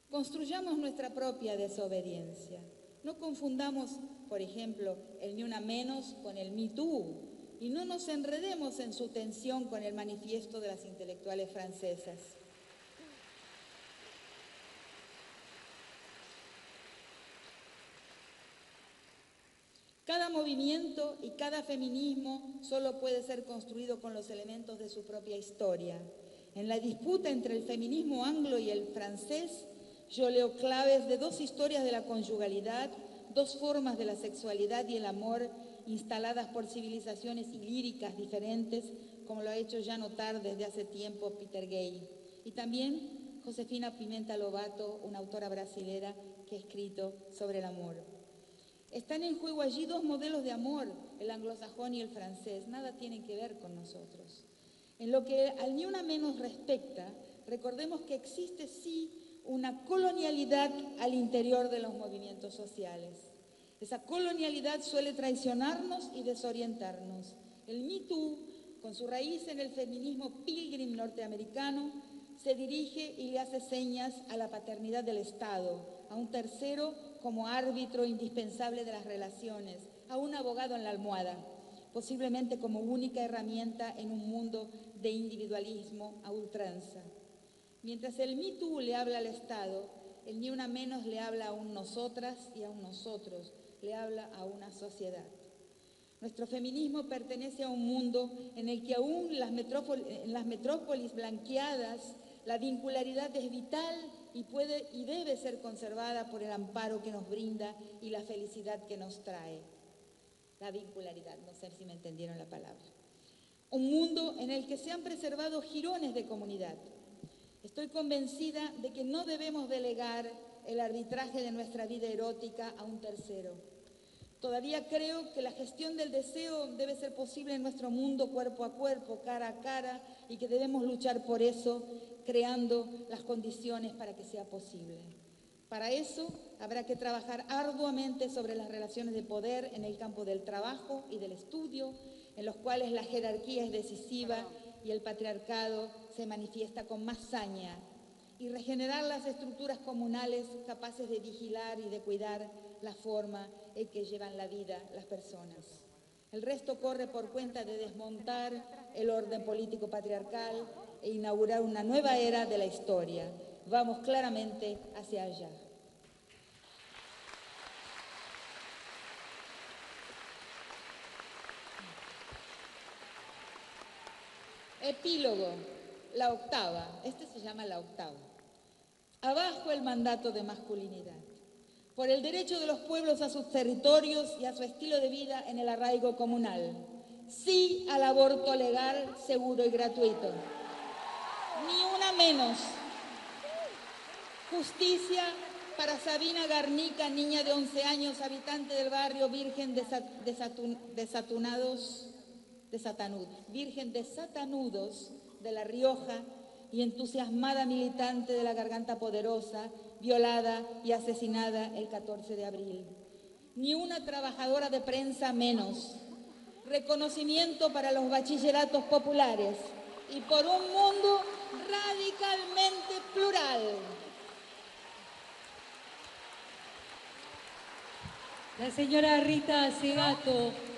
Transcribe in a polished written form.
Construyamos nuestra propia desobediencia. No confundamos, por ejemplo, el Ni Una Menos con el Me Too y no nos enredemos en su tensión con el manifiesto de las intelectuales francesas. Cada movimiento y cada feminismo solo puede ser construido con los elementos de su propia historia. En la disputa entre el feminismo anglo y el francés, yo leo claves de dos historias de la conyugalidad, dos formas de la sexualidad y el amor instaladas por civilizaciones líricas diferentes, como lo ha hecho ya notar desde hace tiempo Peter Gay. Y también Josefina Pimenta Lobato, una autora brasilera que ha escrito sobre el amor. Están en juego allí dos modelos de amor, el anglosajón y el francés. Nada tienen que ver con nosotros. En lo que al Ni Una Menos respecta, recordemos que existe sí una colonialidad al interior de los movimientos sociales. Esa colonialidad suele traicionarnos y desorientarnos. El Me Too, con su raíz en el feminismo pilgrim norteamericano, se dirige y le hace señas a la paternidad del Estado, a un tercero como árbitro indispensable de las relaciones, a un abogado en la almohada, posiblemente como única herramienta en un mundo de individualismo a ultranza. Mientras el Me Too le habla al Estado, el Ni Una Menos le habla a un nosotras y a un nosotros, le habla a una sociedad. Nuestro feminismo pertenece a un mundo en el que aún en las metrópolis blanqueadas la vincularidad es vital y puede y debe ser conservada por el amparo que nos brinda y la felicidad que nos trae. La vincularidad, no sé si me entendieron la palabra. Un mundo en el que se han preservado jirones de comunidad. Estoy convencida de que no debemos delegar el arbitraje de nuestra vida erótica a un tercero. Todavía creo que la gestión del deseo debe ser posible en nuestro mundo cuerpo a cuerpo, cara a cara, y que debemos luchar por eso, creando las condiciones para que sea posible. Para eso habrá que trabajar arduamente sobre las relaciones de poder en el campo del trabajo y del estudio, en los cuales la jerarquía es decisiva y el patriarcado se manifiesta con más saña, y regenerar las estructuras comunales capaces de vigilar y de cuidar la forma en que llevan la vida las personas. El resto corre por cuenta de desmontar el orden político patriarcal e inaugurar una nueva era de la historia. Vamos claramente hacia allá. Epílogo, la octava. Este se llama la octava. Abajo el mandato de masculinidad. Por el derecho de los pueblos a sus territorios y a su estilo de vida en el arraigo comunal. Sí al aborto legal, seguro y gratuito. Ni una menos. Justicia para Sabina Garnica, niña de 11 años, habitante del barrio Virgen Virgen de Satanudos de La Rioja y entusiasmada militante de la Garganta Poderosa, violada y asesinada el 14 de abril. Ni una trabajadora de prensa menos. Reconocimiento para los bachilleratos populares y por un mundo radicalmente plural. La señora Rita Segato.